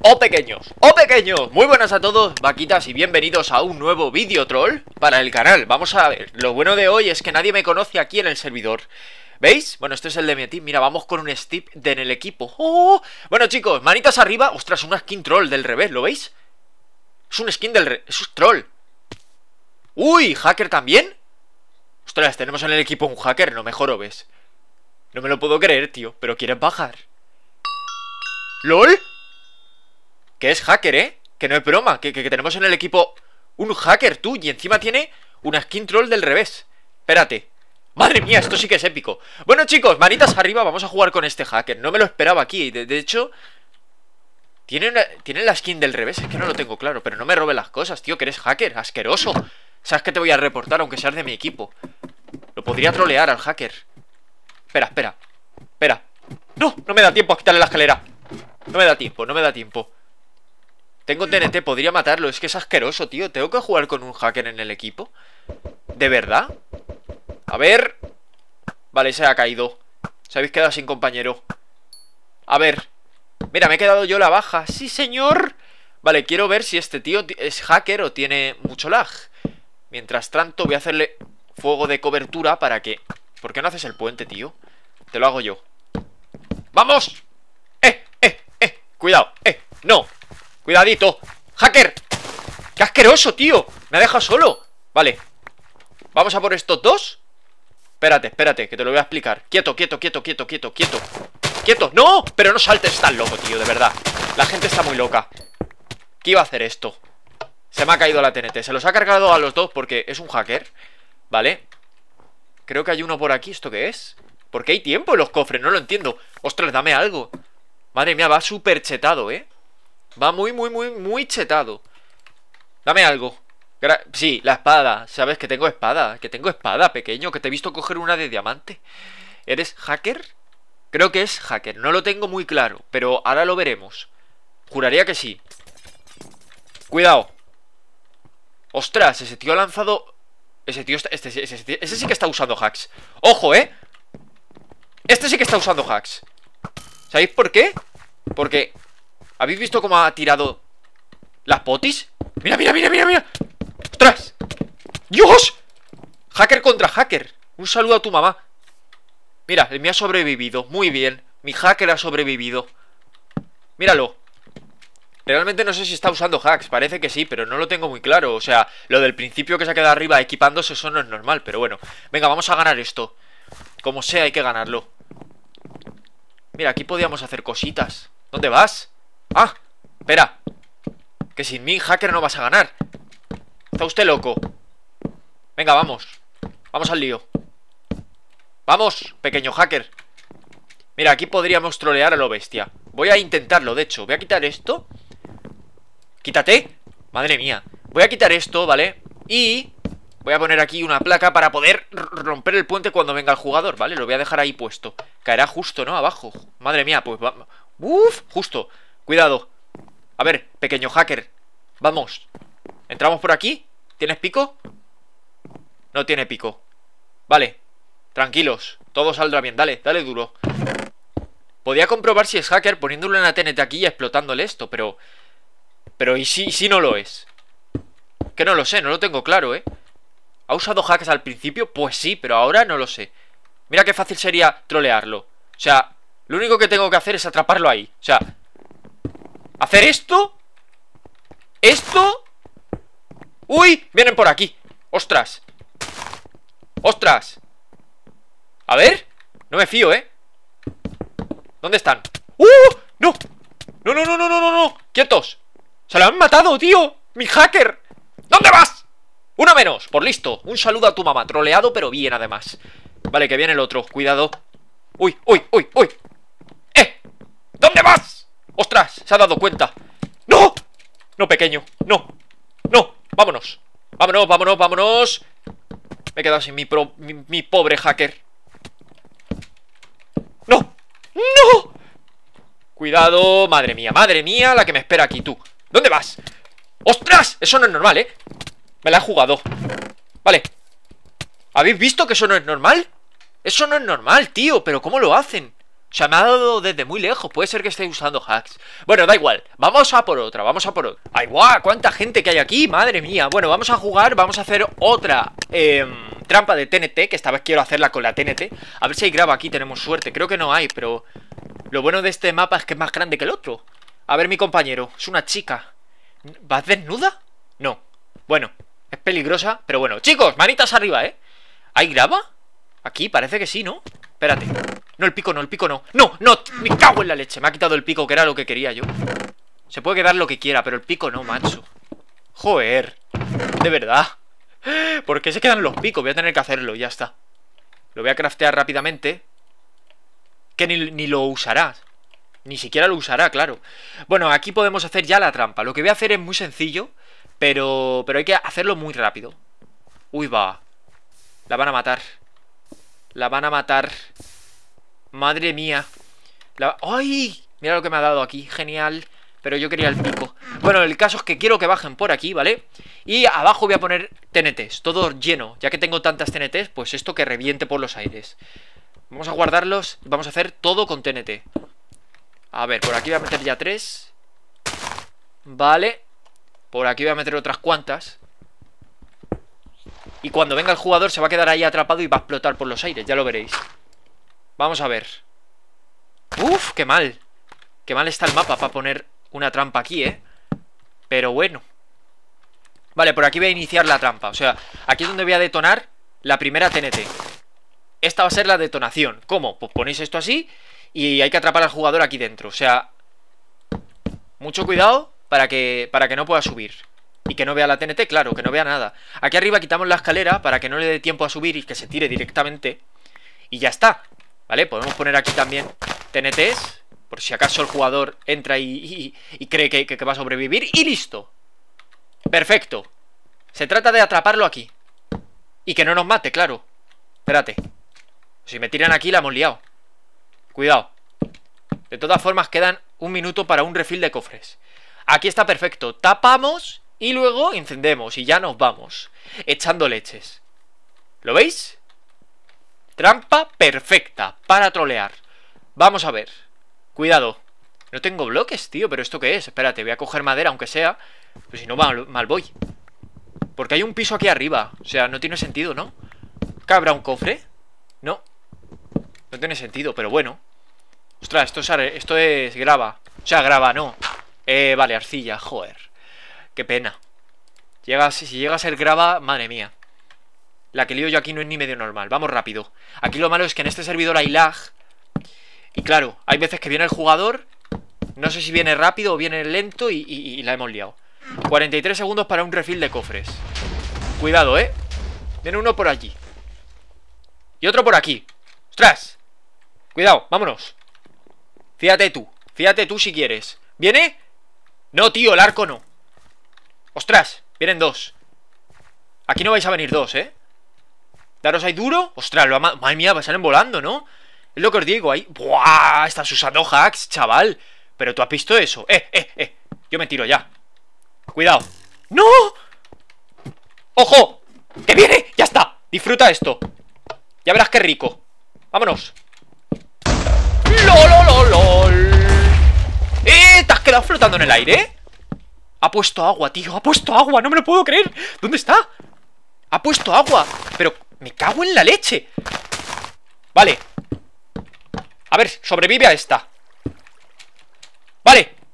¡Oh pequeños! Muy buenas a todos, vaquitas, y bienvenidos a un nuevo vídeo troll para el canal. Vamos a ver, lo bueno de hoy es que nadie me conoce aquí en el servidor. ¿Veis? Bueno, este es el de mi team. Mira, vamos con un Steve en el equipo. ¡Oh! Bueno, chicos, manitas arriba. Ostras, una skin troll del revés, ¿lo veis? Es un skin del revés, es un troll. ¡Uy! ¿Hacker también? Ostras, tenemos en el equipo un hacker, no me jorobes. No me lo puedo creer, tío, pero ¿quieres bajar? ¿LOL? Que es hacker, ¿eh? Que no es broma, que tenemos en el equipo un hacker, tú, y encima tiene una skin troll del revés. Espérate. Madre mía, esto sí que es épico. Bueno, chicos, manitas arriba, vamos a jugar con este hacker. No me lo esperaba aquí, de hecho ¿tiene la skin del revés? Es que no lo tengo claro, pero no me robe las cosas, tío, que eres hacker, asqueroso. Sabes que te voy a reportar, aunque seas de mi equipo. Lo podría trolear al hacker. Espera. No me da tiempo a quitarle la escalera. No me da tiempo. Tengo TNT, podría matarlo. Es que es asqueroso, tío. ¿Tengo que jugar con un hacker en el equipo? ¿De verdad? A ver. Vale, se ha caído. Se habéis quedado sin compañero. A ver. Mira, me he quedado yo la baja. ¡Sí, señor! Vale, quiero ver si este tío es hacker o tiene mucho lag. Mientras tanto voy a hacerle fuego de cobertura para que... ¿Por qué no haces el puente, tío? Te lo hago yo. ¡Vamos! Cuidado, no. Cuidadito. ¡Hacker! ¡Qué asqueroso, tío! Me ha dejado solo. Vale. Vamos a por estos dos. Espérate, que te lo voy a explicar. Quieto. ¡No! Pero no saltes, estás loco, tío, de verdad. La gente está muy loca. ¿Qué iba a hacer esto? Se me ha caído la TNT. Se los ha cargado a los dos porque es un hacker. Vale. Creo que hay uno por aquí. ¿Esto qué es? ¿Por qué hay tiempo en los cofres? No lo entiendo. Ostras, dame algo. Madre mía, va súper chetado, ¿eh? Va muy chetado. Dame algo. Sí, la espada. ¿Sabes que tengo espada? Que tengo espada, pequeño. Que te he visto coger una de diamante. ¿Eres hacker? Creo que es hacker. No lo tengo muy claro, pero ahora lo veremos. Juraría que sí. Cuidado. Ostras, ese tío ha lanzado... Ese tío... Ese sí que está usando hacks. ¡Ojo, eh! Este sí que está usando hacks. ¿Sabéis por qué? Porque... ¿Habéis visto cómo ha tirado las potis? ¡Mira! ¡Ostras! ¡Dios! Hacker contra hacker. Un saludo a tu mamá. Mira, el mío ha sobrevivido. Muy bien. Mi hacker ha sobrevivido. Míralo. Realmente no sé si está usando hacks. Parece que sí, pero no lo tengo muy claro. O sea, lo del principio que se ha quedado arriba equipándose, eso no es normal. Pero bueno, venga, vamos a ganar esto. Como sea, hay que ganarlo. Mira, aquí podíamos hacer cositas. ¿Dónde vas? Ah, espera. Que sin mí, hacker, no vas a ganar. Está usted loco. Venga, vamos. Vamos al lío. Vamos, pequeño hacker. Mira, aquí podríamos trolear a lo bestia. Voy a intentarlo, de hecho. Voy a quitar esto. Quítate. Madre mía. Voy a quitar esto, ¿vale? Y... voy a poner aquí una placa para poder romper el puente cuando venga el jugador, ¿vale? Lo voy a dejar ahí puesto. Caerá justo, ¿no? Abajo. Madre mía, pues vamos. ¡Uf! Justo. Cuidado. A ver, pequeño hacker. Vamos. ¿Entramos por aquí? ¿Tienes pico? No tiene pico. Vale. Tranquilos. Todo saldrá bien. Dale duro. Podía comprobar si es hacker poniéndole una TNT aquí y explotándole esto, pero... ¿y si no lo es? Que no lo sé, no lo tengo claro, ¿eh? ¿Ha usado hacks al principio? Pues sí, pero ahora no lo sé. Mira qué fácil sería trolearlo. O sea, lo único que tengo que hacer es atraparlo ahí. O sea, hacer esto. Esto. ¡Uy! Vienen por aquí. ¡Ostras! A ver. No me fío, ¿eh? ¿Dónde están? ¡No! ¡No! ¡Quietos! ¡Se lo han matado, tío! ¡Mi hacker! ¿Dónde vas? Uno menos, por listo. Un saludo a tu mamá, troleado pero bien además. Vale, que viene el otro, cuidado. ¡Uy! ¿Dónde vas? ¡Ostras! Se ha dado cuenta. ¡No! No, pequeño, no. Vámonos. Me he quedado sin mi pobre hacker. ¡No! Cuidado, madre mía, la que me espera aquí, tú. ¿Dónde vas? ¡Ostras! Eso no es normal, ¿eh? Me la he jugado. Vale. ¿Habéis visto que eso no es normal? Eso no es normal, tío. ¿Pero cómo lo hacen? O sea, me ha dado desde muy lejos. Puede ser que esté usando hacks. Bueno, da igual. Vamos a por otra, vamos a por otra. ¡Ay, guau! ¡Cuánta gente que hay aquí! ¡Madre mía! Bueno, vamos a jugar, vamos a hacer otra trampa de TNT, que esta vez quiero hacerla con la TNT. A ver si hay grava aquí, tenemos suerte. Creo que no hay, pero lo bueno de este mapa es que es más grande que el otro. A ver, mi compañero, es una chica. ¿Vas desnuda? No. Bueno, es peligrosa, pero bueno. Chicos, manitas arriba, ¿eh? ¿Hay grava? Aquí parece que sí, ¿no? Espérate. No, el pico no, el pico no. ¡No, no! ¡Me cago en la leche! Me ha quitado el pico, que era lo que quería yo. Se puede quedar lo que quiera, pero el pico no, macho. Joder. De verdad. ¿Por qué se quedan los picos? Voy a tener que hacerlo, ya está. Lo voy a craftear rápidamente. Que ni lo usará. Ni siquiera lo usará, claro. Bueno, aquí podemos hacer ya la trampa. Lo que voy a hacer es muy sencillo, pero hay que hacerlo muy rápido. Uy, va. La van a matar. La van a matar. Madre mía. ¡Ay! Mira lo que me ha dado aquí, genial. Pero yo quería el pico. Bueno, el caso es que quiero que bajen por aquí, ¿vale? Y abajo voy a poner TNTs, todo lleno. Ya que tengo tantas TNTs, pues esto que reviente por los aires. Vamos a guardarlos, vamos a hacer todo con TNT. A ver, por aquí voy a meter ya 3. Vale. Por aquí voy a meter otras cuantas. Y cuando venga el jugador se va a quedar ahí atrapado y va a explotar por los aires, ya lo veréis. Vamos a ver. Uf, qué mal. Qué mal está el mapa para poner una trampa aquí, Pero bueno. Vale, por aquí voy a iniciar la trampa. O sea, aquí es donde voy a detonar la primera TNT. Esta va a ser la detonación. ¿Cómo? Pues ponéis esto así y hay que atrapar al jugador aquí dentro. O sea, mucho cuidado para que no pueda subir. Y que no vea la TNT, claro, que no vea nada. Aquí arriba quitamos la escalera para que no le dé tiempo a subir y que se tire directamente. Y ya está. ¿Vale? Podemos poner aquí también TNTs, por si acaso el jugador entra y cree que va a sobrevivir. ¡Y listo! Perfecto. Se trata de atraparlo aquí. Y que no nos mate, claro. Espérate. Si me tiran aquí la hemos liado. Cuidado. De todas formas quedan un minuto para un refill de cofres. Aquí está perfecto. Tapamos y luego encendemos y ya nos vamos. Echando leches. ¿Lo veis? Trampa perfecta para trolear. Vamos a ver. Cuidado. No tengo bloques, tío, pero ¿esto qué es? Espérate, voy a coger madera, aunque sea. Pues si no, mal voy. Porque hay un piso aquí arriba. O sea, no tiene sentido, ¿no? ¿Habrá un cofre? No. No tiene sentido, pero bueno. Ostras, esto es grava. O sea, grava, no. Vale, arcilla, joder. Qué pena. Si llega a ser grava, madre mía. La que lío yo aquí no es ni medio normal. Vamos rápido. Aquí lo malo es que en este servidor hay lag. Y claro, hay veces que viene el jugador. No sé si viene rápido o viene lento y la hemos liado. 43 segundos para un refill de cofres. Cuidado, Viene uno por allí y otro por aquí. ¡Ostras! Cuidado, vámonos. Fíjate tú si quieres. ¿Viene? No, tío, el arco no. ¡Ostras! Vienen dos. Aquí no vais a venir dos, Daros ahí duro. ¡Ostras! Madre mía, salen volando, ¿no? Es lo que os digo, ahí. ¡Buah! Estás usando hacks, chaval. Pero tú has visto eso. Yo me tiro ya. Cuidado. ¡No! ¡Ojo! ¡Que viene! ¡Ya está! Disfruta esto. Ya verás qué rico. Vámonos. ¡Lolololol! ¿Te has quedado flotando en el aire? Ha puesto agua, tío. Ha puesto agua. No me lo puedo creer. ¿Dónde está? Ha puesto agua. Pero me cago en la leche. Vale. A ver, sobrevive a esta. Vale.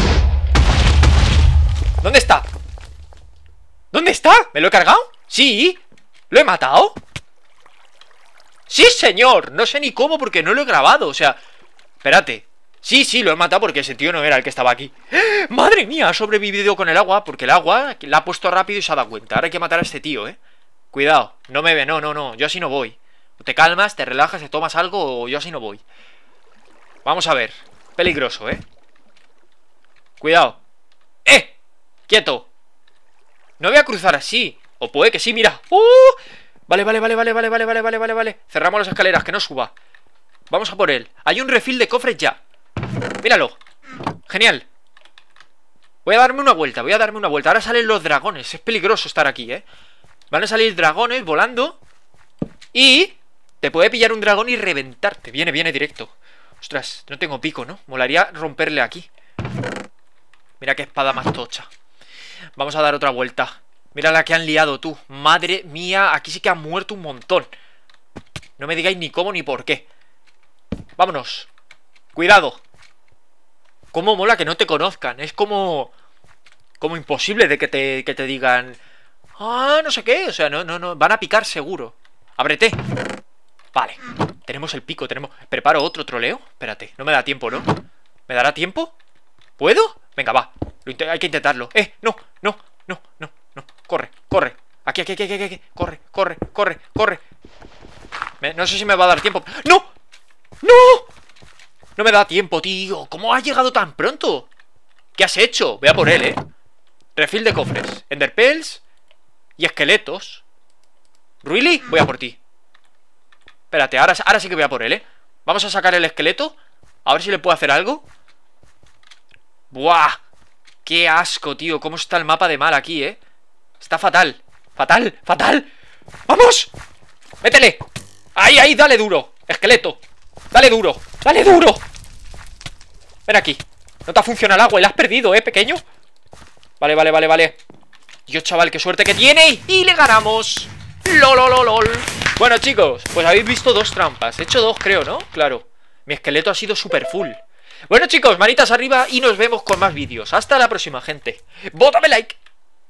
¿Dónde está? ¿Dónde está? ¿Me lo he cargado? Sí. ¿Lo he matado? ¡Sí, señor! No sé ni cómo porque no lo he grabado. O sea, espérate. Sí, lo he matado porque ese tío no era el que estaba aquí. ¡Madre mía! Ha sobrevivido con el agua. Porque el agua la ha puesto rápido y se ha dado cuenta. Ahora hay que matar a este tío, Cuidado, no me ve, no. Yo así no voy. Te calmas, te relajas, te tomas algo o yo así no voy. Vamos a ver. Peligroso, Cuidado. ¡Quieto! No voy a cruzar así. O puede que sí, mira. Vale. Cerramos las escaleras, que no suba. Vamos a por él. Hay un refill de cofres ya. Míralo. Genial. Voy a darme una vuelta. Ahora salen los dragones. Es peligroso estar aquí, Van a salir dragones volando. Y te puede pillar un dragón y reventarte. Viene directo. Ostras, no tengo pico, ¿no? Molaría romperle aquí. Mira qué espada más tocha. Vamos a dar otra vuelta. Mira la que han liado, tú. Madre mía, aquí sí que han muerto un montón. No me digáis ni cómo ni por qué. Vámonos. Cuidado. Cómo mola que no te conozcan. Es como imposible de que te digan... Ah, no sé qué. O sea, no. Van a picar seguro. Ábrete. Vale. Tenemos el pico, tenemos... ¿Preparo otro troleo? Espérate, no me da tiempo, ¿no? ¿Me dará tiempo? ¿Puedo? Venga, va. Hay que intentarlo. No. Corre. Aquí. Corre. No sé si me va a dar tiempo. ¡No! No me da tiempo, tío. ¿Cómo has llegado tan pronto? ¿Qué has hecho? Voy a por él, Refill de cofres, enderpearls y esqueletos. ¿Really? Voy a por ti. Espérate, ahora sí que voy a por él, Vamos a sacar el esqueleto. A ver si le puedo hacer algo. ¡Buah! ¡Qué asco, tío! ¿Cómo está el mapa de mal aquí, Está fatal. Fatal. ¡Vamos! ¡Métele! ¡Ahí! ¡Dale duro! Esqueleto. ¡Dale duro! Ven aquí. No te ha funcionado el agua y la has perdido, pequeño. Vale. Dios, chaval, qué suerte que tiene. Y le ganamos. ¡Lol! Bueno, chicos, pues habéis visto 2 trampas. He hecho 2, creo, ¿no? Claro. Mi esqueleto ha sido super full. Bueno, chicos, manitas arriba y nos vemos con más vídeos. Hasta la próxima, gente. ¡Bótame like!